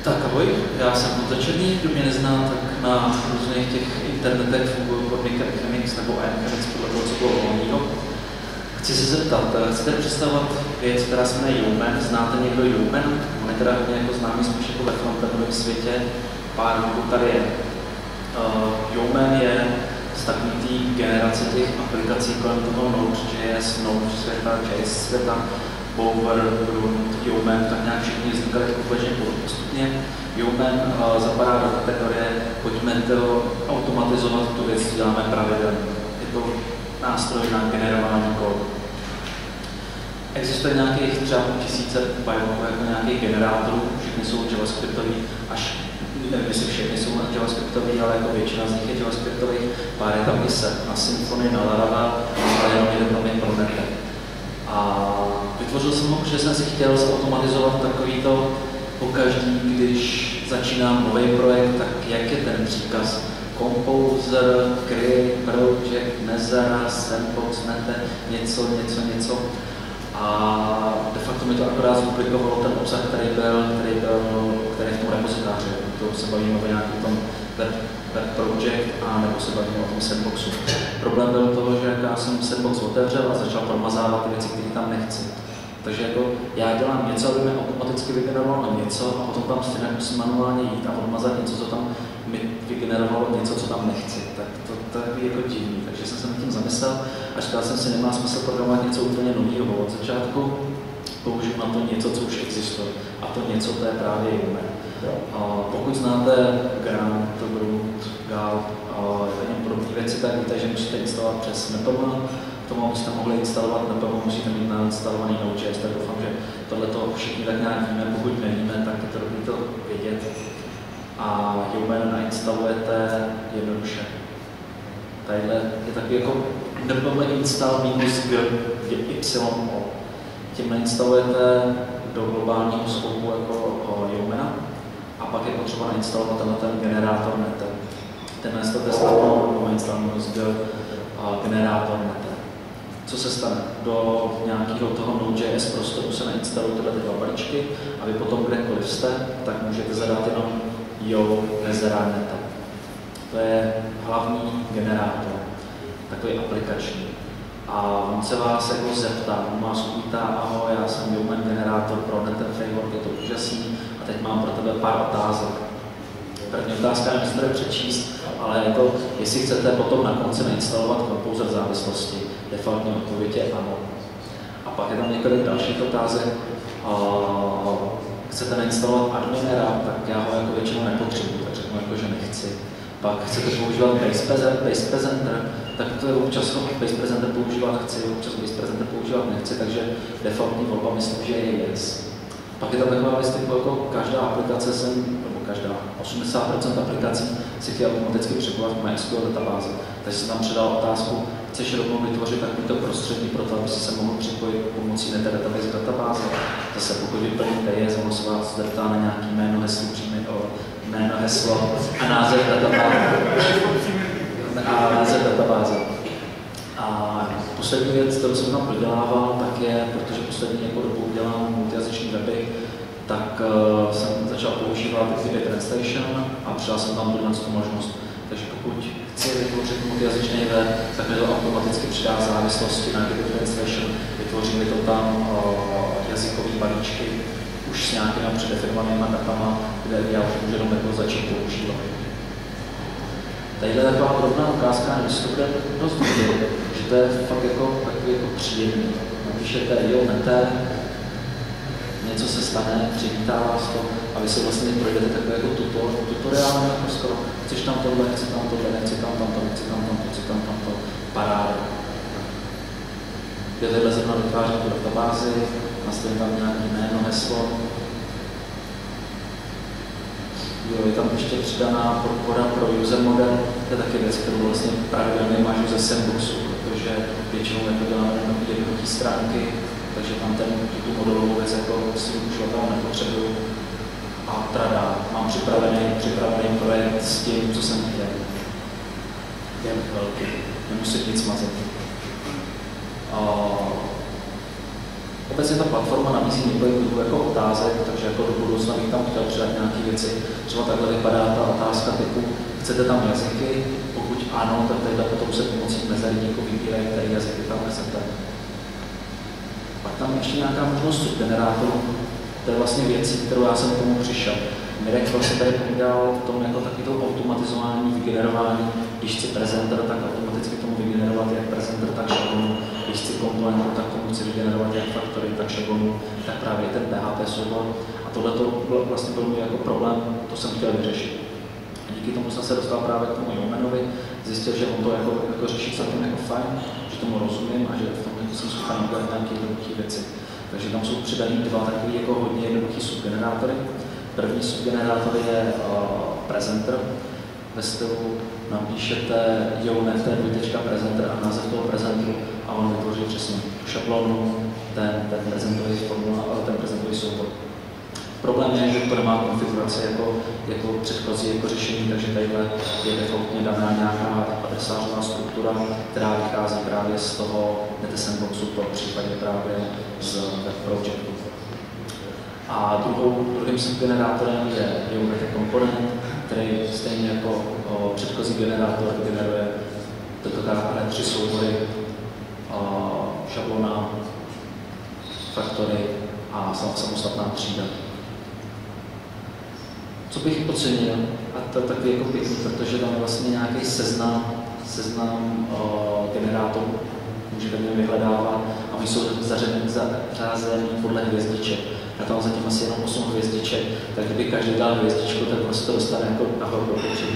Tak ahoj, já jsem Honza Černý, kdo mě nezná, tak na různých těch internetech fungují pod nickem Chemix nebo Chemix podle toho, co bylo volného. Chci se zeptat, chcete představovat věc, která se jmenuje Yeoman, znáte někdo Yeoman? On je teda hodně jako známý spíš jako ve frontendovém světě, pár roků tady je. Yeoman je z takové té generace těch aplikací kolem toho Node.js, Node světa, JS světa, Bower, Grunt, Yeoman, tak nějak všichni vznikali úplně postupně. Yeoman zapadá do kategorie, pojďme to automatizovat, tu věc děláme pravidelně. Je to nástroj na generování kódu. Existuje nějakých třeba tisíce bajlů jako nějakých generátorů, všichni jsou javascriptový, až nevím, jestli všechny jsou javascriptový, ale jako většina z nich je javascriptových, pár je tam i se na Symfony, na Laravel, ale jenom jeden tam je pro Nete. A vytvořil jsem ho, protože jsem si chtěl zautomatizovat takovýto pokaždý, když začínám nový projekt, tak jak je ten příkaz Composer, Create, Project, Nezara, Sandbox, Nete, něco. A de facto mi to akorát zduplikovalo ten obsah, který v tom repozitáři. To se bavíme o nějakém tom web project a nebo se bavíme o tom sandboxu. Problém byl toho, že já jsem sandbox otevřel a začal promazávat ty věci, které tam nechci. Takže jako já dělám něco, aby mi automaticky vygenerovalo něco a potom tam stejně musím manuálně jít a odmazat něco, co tam mi vygenerovalo něco, co tam nechci. Tak to je jako divný. Takže jsem se nad tím zamyslel a říkal jsem si, nemá smysl programovat něco úplně nového. Od začátku použiju na to něco, co už existuje. A to něco, to je právě Yeoman. Pokud znáte Grunt, Gal, podobné věci, tak víte, že musíte instalovat přes NPM. K tomu, abyste mohli instalovat NPM, musíte mít nainstalovaný Node.js, tak doufám, že tohleto všichni tak nějak víme. Pokud nevíme, tak je to dobré to vědět. A Yeoman nainstalujete jednoduše. Tadyhle je takový jako NPM install minus g, y-o. Tím nainstalujete do globálního skoupu jako Yeomana a pak je potřeba nainstalovat ten generátor Nete. Ten nainstalujete snadno install minus g generátor Nete. Co se stane? Do nějakého toho Node.js prostoru se nainstalují tyhle dva balíčky a vy potom kdekoliv jste, tak můžete zadat jenom Nezara Nete. To je hlavní generátor, takový aplikační. A on se vás jako zeptá, on vás uvítá, ahoj, já jsem Yeoman generátor pro Nete framework, je to úžasný a teď mám pro tebe pár otázek. První otázka nemusíte přečíst, ale je to, jestli chcete potom na konci nainstalovat Composer závislosti. Defaultní odpověď je ano. A pak je tam několik dalších otázek. Chcete nainstalovat adminera, tak já ho jako většinou nepotřebuji, tak řeknu jako, že nechci. Pak chcete používat Base Presenter, tak to je občas Base Presenter používat chci, občas Base Presenter používat nechci, takže defaultní volba myslím, že je yes. Pak je tam taková listinka, jako každá aplikace nebo každá 80% aplikací si chtějí automaticky připojit k MySQL databázi. Takže jsem tam předal otázku, chceš rovnou vytvořit takovýto prostředí pro to, aby si se mohl připojit pomocí Nete database databáze. Zase pokud vyplníte yes, ono se vás zeptá na nějaký jméno, heslo a název databáze. A poslední věc, kterou jsem tam prodělával, tak je, protože poslední jako dobu dělám multijazyční weby, tak jsem začal používat Activate Translation a přidal jsem tam tu možnost. Takže pokud chci vytvořit multijazyčný web, tak mi to automaticky přidá závislosti na Activate Translation, vytvoří mi to tam jazykový balíčky, už s nějakými předefinovanými datama, kde já už můžu jenom jako začít používat. Tadyhle je taková drobná ukázka, že to bude dost vidět, že to je fakt jako takový jako příjemný. Napíšete Nete, něco se stane, přivítá vás to a vy si vlastně projdete takové jako tutoriál, jako skoro, chceš tam tohle, nechci tam tohle, nechci tam to, paráda. Kdyhle zrovna vytvářím tu databázi, nastavím tam nějaké jméno, heslo. Jo, je tam ještě přidaná podpora pro user model, to je taky věc, kterou vlastně pravidelně mážu ze Sandboxu, protože většinou jako děláme na jednotné stránky, takže tam tu modelovou věc jako si uživatel nepotřebuju. A trada, mám připravený projekt s tím, co jsem chtěl. Je velký, nemusím nic mazat. Obecně ta platforma nabízí několik druhů jako otázek, takže jako do budoucna bych tam chtěl přidat nějaké věci. Třeba takhle vypadá ta otázka typu, chcete tam jazyky? Pokud ano, tak tady potom se pomocí mezerníku vybírají, které jazyky tam chcete. Pak tam ještě nějaká možnost subgenerátorů. To je vlastně věcí, kterou já jsem k tomu přišel. Mirek vlastně tady povídal v tom jako takový automatizování, vygenerování. Když chci prezenter, tak automaticky tomu vygenerovat jak prezenter, tak šablonu. Když chci komponentu, tak tomu chci vygenerovat jak faktory, tak šablonu, tak právě ten PHP soubor. A tohle to vlastně byl můj jako problém, to jsem chtěl vyřešit. A díky tomu jsem se dostal právě k tomu Yeomanovi, zjistil, že on to jako řeší celkem jako fajn, že tomu rozumím a že v tom jsem schopen udělat nějaké jednoduché věci. Takže tam jsou přidaný dva takové jako hodně jednoduché subgenerátory. První subgenerátor je presenter. Ve stylu napíšete Yeonet.presenter a název toho prezentu a on vytvoří přesně šablonu, ten prezentový soubor. Problém je, že to nemá konfiguraci jako předchozí jako řešení, takže tadyhle je defaultně daná nějaká adresářová struktura, která vychází právě z toho NetSandboxu, v případě právě z web projectu. A druhým subgenerátorem je Yeonet komponent, který stejně jako předchozí generátor generuje tentokrát 3 soubory, šablona, faktory a samostatná třída. Co bych ocenil, a to je takový jako pěkný, protože tam je vlastně nějaký seznam generátorů, můžete mě vyhledávat a oni jsou zařazení podle hvězdiček. Já tam zatím asi jenom 8 hvězdiček, tak kdyby každý dal hvězdičku, tak prostě to dostane jako nahoru do potřeby.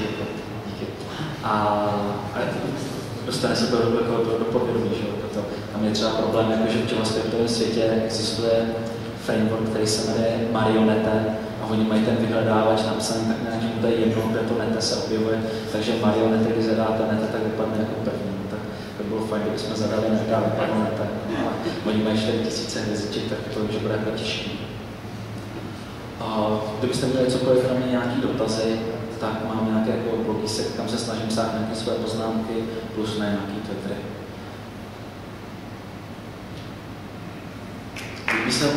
A dostane se to do podvědomí. Tam je třeba problém, jako že v JavaScriptovém světě existuje framework, který se jmenuje Marionette a oni mají ten vyhledávač napsaný tak nějak, že mu tady jedno, kde to nete se objevuje, takže Marionette, když zadáte nete, tak vypadne jako první. Tak by bylo fajn, kdybychom zadali nete a vypadlo nete. A oni mají 4000 hvězdiček, tak to už bude jako těžké. Kdybyste měli cokoliv na mě nějaký dotazy, tak mám nějaké jako blogisek, kam se snažím psát nějaké své poznámky, plus na nějaký Twittery. Líbí se?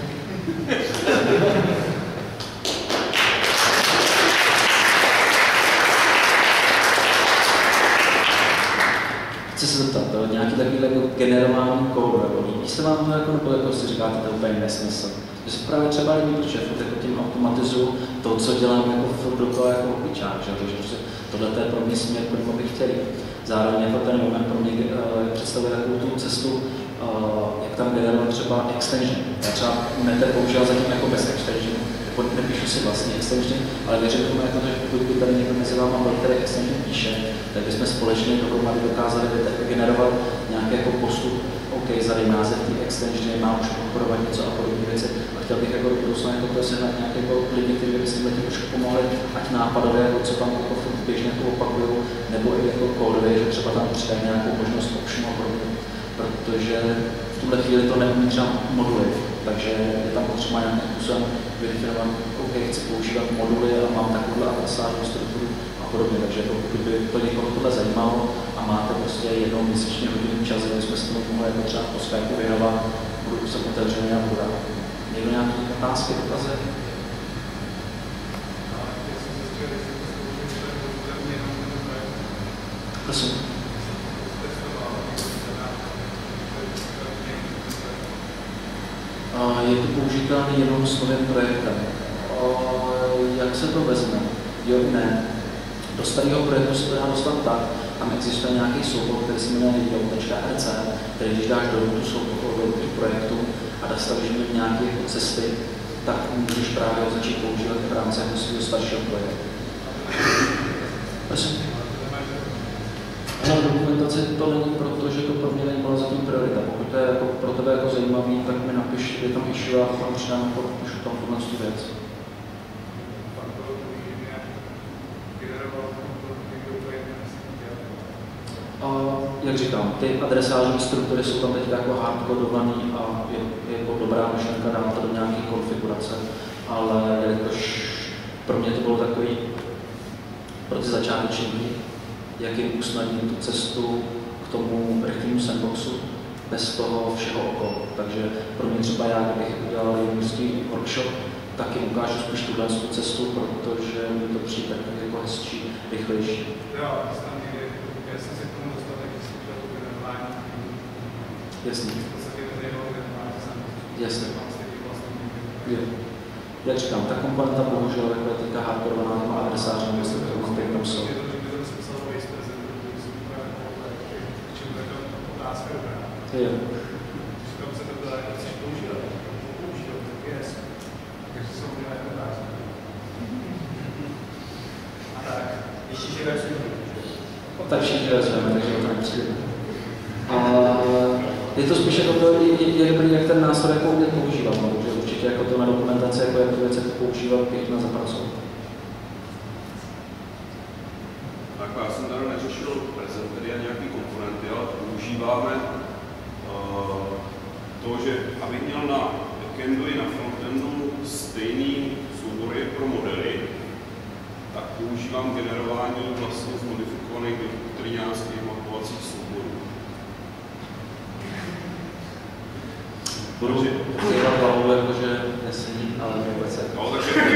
Chci se zeptat, nějaký takový jako generování kódu, líbí se vám to jako, nebo jako si říkáte, to je úplně nesmysl? Mně se právě třeba líbí, protože jako tím automatizuju to, co dělám jako furt dokola jako opičák, že? Takže prostě tohle je pro mě směr, kterým bych chtěl jít. Zároveň jako ten moment pro mě představuje takovou tu cestu, jak tam generovat třeba extension. Já třeba Nete používal zatím jako bez extension, nepíšu si vlastně extension, ale věřím tomu, jako, že pokud by tady někdo mezi váma byl, který extension píše, tak bychom společně dohromady dokázali generovat nějaký jako postup. OK, zadej název té extensiony, mám už podporovat něco a podobné věci. A chtěl bych jako do budoucna jako sehnat nějaké jako lidi, kteří by s tím trošku pomohli, ať nápadově, jako co tam jako běžně jako opakují, nebo i jako kódově, že třeba tam přidají nějakou možnost option a podobně. Protože v tuhle chvíli to neumí třeba moduly, takže je tam potřeba nějakým způsobem vydefinovat, OK, chci používat moduly a mám takovouhle adresářovou strukturu a podobně. Takže pokud by to někoho tohle zajímalo a máte prostě jednou měsíčně hodinu čas, kde jsme se tomu mohli jako třeba po Skypeu věnovat, budu se otevřený a budu. Někdo nějaké otázky, dotazy? Prosím. Je to použitelný jenom s novým projektem. Jak se to vezme? Jo, ne. Do starého projektu se to dá dostat tak, tam existuje nějaký soubor, který se jmenuje yo.rc, který když dáš do root projektu a nastavíš v nějaké jako cesty, tak můžeš právě začít používat v rámci jako svého staršího projektu. Prosím. Ale dokumentace to není, protože to pro mě není byla zatím priorita. Pokud to je jako pro tebe jako zajímavý, tak mi napiš, kde tam issue a tam přidám, píšu tam podle tu věc. Jak říkám, ty adresářové struktury jsou tam teď jako hardcodované a je jako dobrá myšlenka dát to do nějaké konfigurace, ale jelikož pro mě to bylo takový pro ty začáteční, jak jim usnadnit tu cestu k tomu rychlému sandboxu, bez toho všeho okolo. Takže pro mě třeba já, kdybych udělal juniorský workshop, tak jim ukážu spíš tuhle cestu, protože mi to přijde jako hezčí, rychlejší. Jo, já jsem si k tomu dostal taky slyšel tu generování. Jasně. V podstatě to zajímalo generování jsem. Jasně. Vlastně Jak říkám, ta komponenta bohužel jako je teďka hardcoreovaná těma adresářem, jestli to který tam jsou. Jo. Tak všichni rozumíme, takže to nepřijde. Je to spíš jako to, je dobrý, jak ten nástroj jako umět používat, no, protože určitě jako to na dokumentaci, jako jak to věc jako používat, pěkně zapracovat. Tak já jsem tady neřešil prezentery a nějaký komponenty, ale používáme to, že abych měl na backendu i na frontendu stejný soubory pro modely, tak používám generování vlastně zmodifikovaných doktrinářských mapovacích souborů. Budu dělat hlavu, jakože nesedí, ale vůbec jako. No,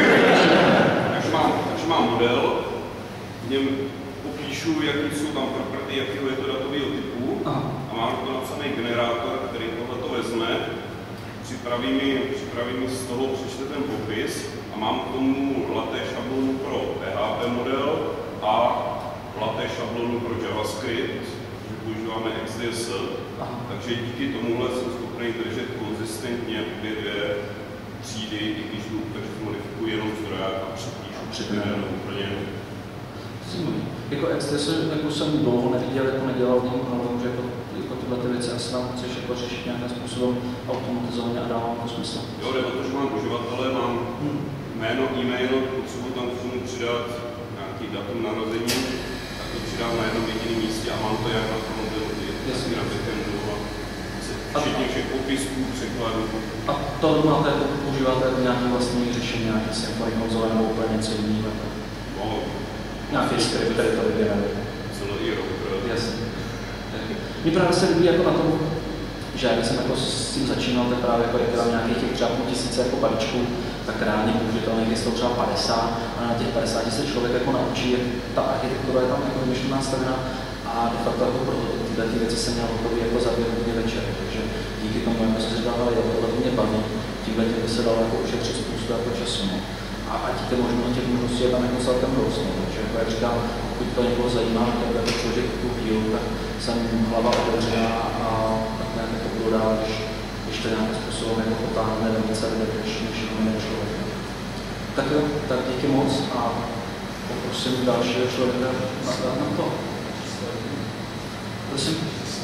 takže mám model, v něm popíšu, jaký jsou tam property, jakého je to datového typu. Aha. A mám to napsaný generátor, který tohleto vezme, připraví mi z toho, přečte ten popis a mám k tomu latte šablonu pro PHP model a latte šablonu pro JavaScript, že používáme XDSL. Takže díky tomuhle jsem schopný držet konzistentně obě dvě třídy, i když takže modifikuji jenom zdroják a přepíšu úplně. Jako XDSL jako jsem dlouho neviděl, jako nedělal v něm, ale že jako tyhle ty věci asi nám chceš jako řešit nějakým způsobem automatizovaně a dávám to smysl. Jo, jde o to, že mám uživatele, mám jméno, e-mail, potřebuji tam k tomu přidat nějaký datum narození, tak to přidám na jednom jediném místě a mám to jak na frontendu, jasně na backendu a včetně všech popisků, překladů. A to máte, jako používáte jako nějaký vlastní řešení, nějaký Symfony konzole nebo úplně něco jiného? No, nějaký skript, který to vygeneruje. Celý router. Jasně. Mně právě se líbí jako na tom, že když jsem jako s tím začínal, tak právě jako dělám nějakých těch třeba 5000 jako balíčků, tak reálně použitelných je z toho třeba 50 a na těch 50 se člověk jako naučí, jak ta architektura je tam jako vymyšlená stavěna a de facto jako prototyp tyhle ty věci jsem měl hotový jako za 2 hodiny večer, takže díky tomu, jako se říkával, jo, tohle mě baví, tímhle tím by se dalo jako ušetřit spoustu jako času. No. A těch možností je tam jako celkem dost, no. Takže jako jak říkám, pokud to někoho zajímá, tak jako člověk tu dílu, tak jsem hlava otevřená a tak nějak to budu dál, když to nějakým způsobem jako potáhne do více lidé, než jiného člověka. Tak jo, tak díky moc a poprosím dalšího člověka na to. Prosím.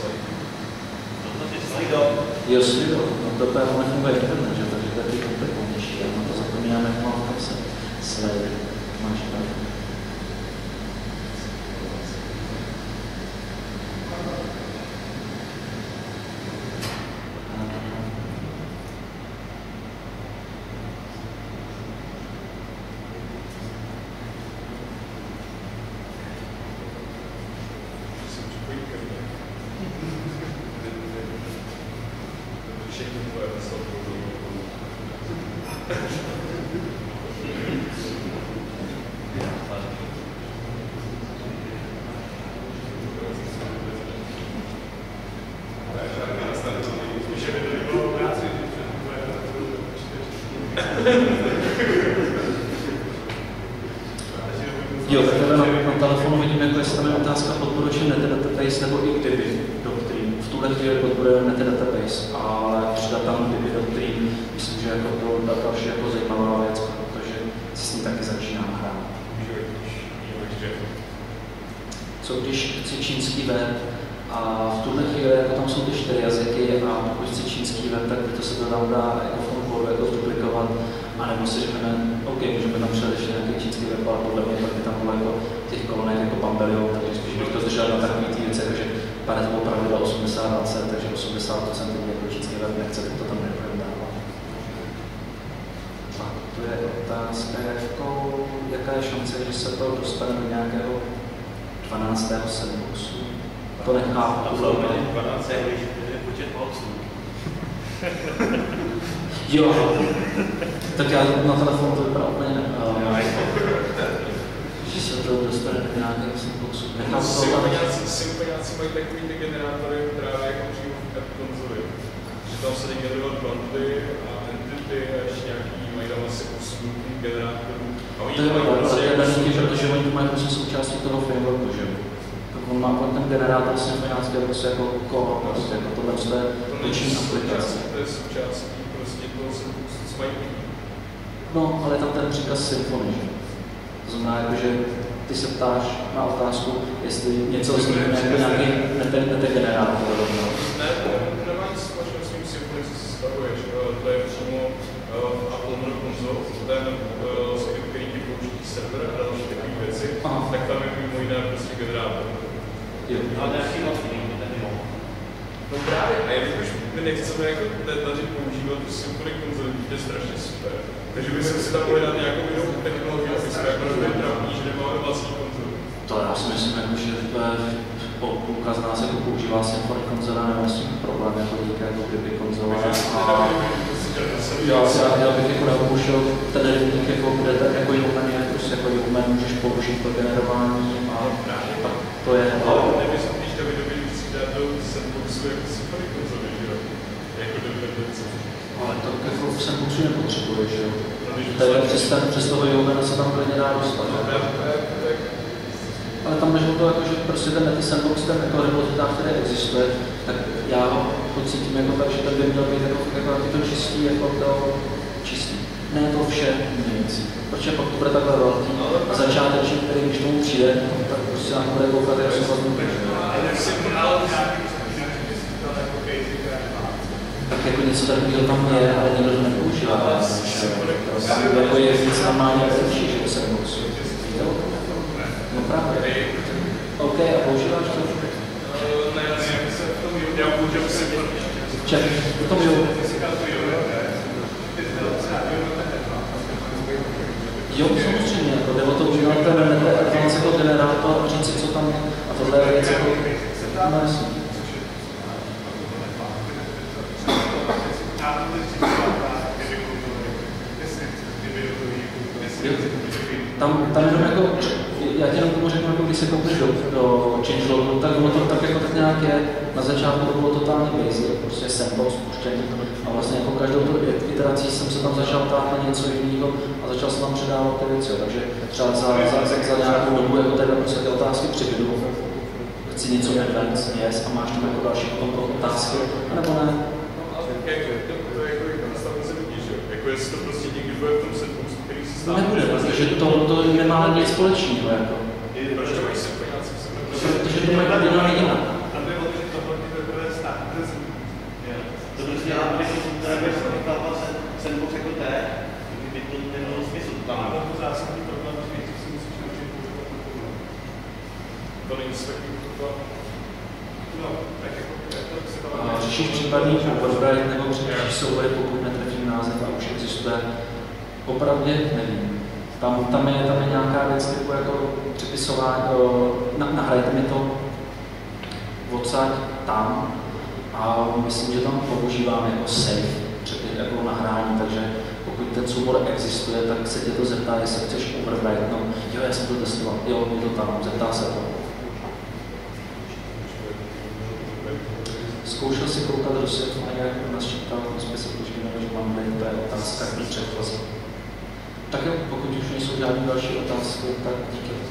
Jo, slido. No to právě nefunguje internet, že? Takže taky komplikovanější. Já na to zapomínám, jak mám tam se slide. Máš pravdu. Jo, tak teda na telefonu vidím, jako jestli tam je otázka podporučí Netdatabase nebo i kdyby doktrín. V tuhle chvíli podporujeme Netdatabase, ale přidat tam kdyby doktrín, myslím, že jako to další jako zajímavá věc, protože se s ní taky začínám hrát. Co když chci čínský web a v tuhle chvíli jako tam jsou ty 4 jazyky a pokud chci čínský web, tak to se to tam dá jako v tom kódu jako zduplikovat. A nebo si řekneme, OK, můžeme tam přidat ještě nějaký čínský web, ale podle mě by tam bylo jako těch kolonek jako Pambelion, takže spíš bych to zdržel na takový ty věci, takže Pareto pravidla 80-20, takže 80% jako čínský web nechce, tak to tam nebudeme dávat. A to je otázka, jako, jaká je šance, že se to dostane do nějakého 12. sandboxu. To nechápu. 12. když je počet mod. Jo, tak já na telefonu to vypadá úplně ne. Že se to dostane k nějakým symbolům. Symfoniáci mají takový ty generátory právě jako přímo v konzoli. Že tam se generovat kvanty a entity a ještě nějaký, mají tam asi 8 generátorů. To je daný, protože oni mají prostě součástí toho frameworku, že jo? On má ten generátor symfoniácký prostě jako kolo, prostě jako tohle, co je větší aplikace. To je součástí prostě toho, co mají. No, ale tam ten příkaz symfony, že? To znamená, jako, že ty se ptáš na otázku, jestli něco vznikne jako nějaký netegenerátor rovnou. Ne, nemá nic společného s tím symfony, co si stavuješ. To je přímo Apple Mono Console, ten skript, který ti použití server a další takové věci, tak tam je mimo jiné prostě generátor. Ale nějaký vlastní, no právě, a jelikož my nechceme jako tady používat tu Symfony konzoli, to je strašně super. Takže by jsme si tam mohli dát nějakou jinou technologii, aby jsme jako nebyli trapní, že nemáme vlastní konzoli. To já si myslím, jako, že půlka z nás jako používá Symfony konzola, nemá s tím problém, jako díky jako kdyby konzola. Já bych jako nepoušel ten rybník, jako bude tak jako Human je, prostě jako Human můžeš použít pro generování a tak to je. Ale nebys to vydobit, když si dát do sandboxu jako Symfony konzoli, že jo? Jako dependenci. Ale to jako v sandboxu nepotřebuješ, že jo? Přes toho Humana se tam klidně dá dostat. Ale tam než to, jako, že prostě ten Netty Sandbox, ten jako repozitář, který existuje, tak já ho pocítím jako tak, že ten by měl být jako to čistý, jako to čistý. Ne to vše měnící. Protože pak to bude takhle velký a začátečník, který když tomu přijde, tak prostě nám bude koukat, jak se vlastně tak jako něco takového tam je, ale nikdo to nepoužívá. Tam jako je víc normálně lepší, že se musí. Víte o tom? No právě. OK, a používáš to? Ne, já používám Symfony. Ček, v tom jo. Jo, samozřejmě, jako jde o to užívat ten advanced jako generátor a říct si, co tam je. A tohle je věc jako... No jasně. Tam jenom jako, já ti jenom tomu řeknu, jako když se koupíš do changelogu, tak ono to tak jako tak nějak je, na začátku to bylo totálně basic, prostě sample spuštění a vlastně jako každou tu iterací jsem se tam začal ptát na něco jiného a začal jsem tam předávat ty věci, takže třeba za nějakou dobu jako tady prostě ty otázky přibydu, chci něco advanced, yes, a máš tam jako další otázky, anebo ne. To je jako nastavence lidí, že jo? Jako jestli to prostě někdy bude v tom setboostu, který si stává. Nebude, protože to nemá nic společného, jako. Proč to mají symfoniáci? Protože to mají udělané jinak. Tam je o to, že tohle je teprve vztah. To prostě já bych říkal, sandbox jako té, kdyby to nemělo smysl. Tam je to zásadní problém, že si musíš naučit používat na tohle. To není nic takového. No, tak jako řešíš případný overwrite nebo překážíš soubory, pokud netrefím název a už existuje. Opravdu nevím. Tam je nějaká věc typu jako přepisování, nahrajte mi to odsaď tam a myslím, že tam používáme jako save, jako nahrání, takže pokud ten soubor existuje, tak se tě to zeptá, jestli chceš overwrite. No, jo, já jsem to testoval, jo, je to tam, zeptá se to. Zkoušel si koukat do světla, jak nás čítá, jsme si počkali, že mám tady, to je otázka k předchozí. Tak jo, pokud už nejsou žádné další otázky, tak díky.